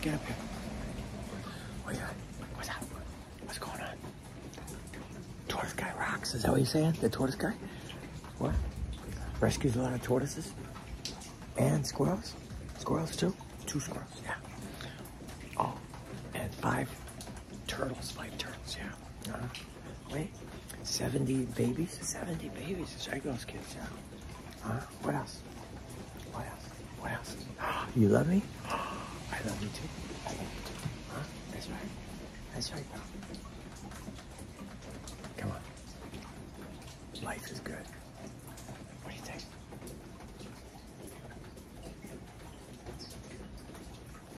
Get up here. What you got? What's up? What's going on? Tortoise guy rocks. Is that what you're saying? The tortoise guy? What? Rescues a lot of tortoises? And squirrels? Squirrels too? 2 squirrels, yeah. Oh, and 5 turtles. 5 turtles, yeah. Wait, 70 babies? 70 babies. Check those kids, yeah. What else? What else? What else? You love me? I love you too. I love you too. That's right. That's right, pal. Come on. Life is good.